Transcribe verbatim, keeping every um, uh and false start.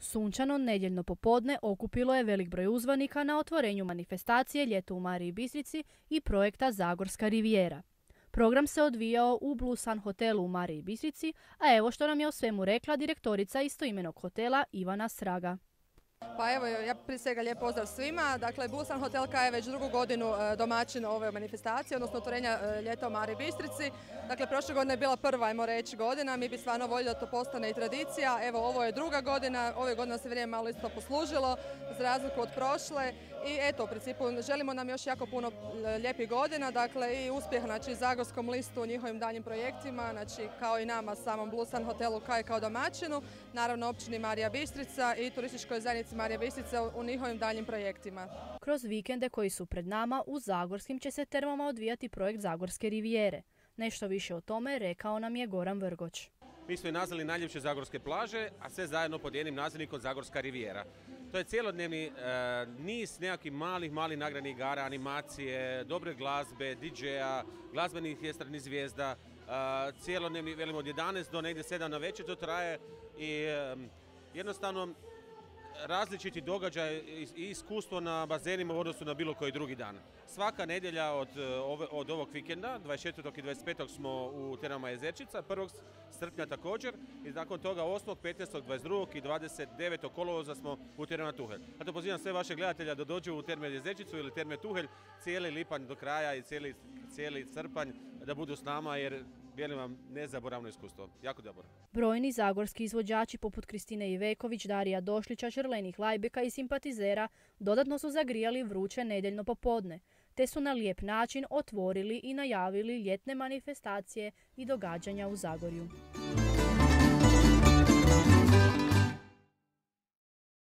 Sunčano nedjeljno popodne okupilo je velik broj uzvanika na otvorenju manifestacije Ljeto u Mariji Bistrici i projekta Zagorska rivijera. Program se odvijao u Blue Sun hotelu u Mariji Bistrici, a evo što nam je o svemu rekla direktorica istoimenog hotela Ivana Sraga. Pa evo, ja prije svega lijep pozdrav svima. Dakle, Blue Sun Hotel K je već drugu godinu domaćin ove manifestacije, odnosno otvorenja Ljeta u Mariji Bistrici. Dakle, prošle godine je bila prva, ajmo reći, godina. Mi bi stvarno voljeli da to postane i tradicija. Evo, ovo je druga godina. Ove godine se vrijeme malo isto poslužilo, za razliku od prošle. I eto, u principu, želimo nam još jako puno lijepih godina. Dakle, i uspjeh, znači, Zagorskom listu u njihovim daljim projektima, znači, kao i nama, samom Blue Sun Hotelu K kao domaćinu. Naravno, općini Marija Bistrica i turističkoj zajednici Marija Bistrica u njihovim daljim projektima. Kroz vikende koji su pred nama u Zagorskim će se termama odvijati projekt Zagorske rivijere. Nešto više o tome rekao nam je Goran Vrgoč. Mi smo je nazvali najljepše zagorske plaže, a sve zajedno pod jednim nazivnikom Zagorska rivijera. To je cijelodnevni e, niz nekakvih malih, malih nagradnih igara, animacije, dobre glazbe, di džeja, glazbenih estradnih zvijezda. E, cijelodnevni, velimo od jedanaest do negdje sedam na večer to traje i e, jednostavno različiti događaj i iskustvo na bazenima u odnosu na bilo koji drugi dan. Svaka nedjelja od, od ovog vikenda, dvadeset četvrtog i dvadeset petog smo u Termama Jezerčica, prvog srpnja također i nakon toga osmog, petnaestog, dvadeset drugog i dvadeset devetog kolovoza smo u Termama Tuhelj. Zato pozivam sve vaše gledatelja da dođu u Terme Jezerčicu ili Terme Tuhelj cijeli lipanj do kraja i cijeli, cijeli srpanj da budu s nama jer vjerujem vam nezaboravno iskustvo. Jako dobro. Brojni zagorski izvođači poput Kristine Iveković, Darija Došlića, Čerlenih Lajbeka i simpatizera dodatno su zagrijali vruće nedjeljno popodne, te su na lijep način otvorili i najavili ljetne manifestacije i događanja u Zagorju.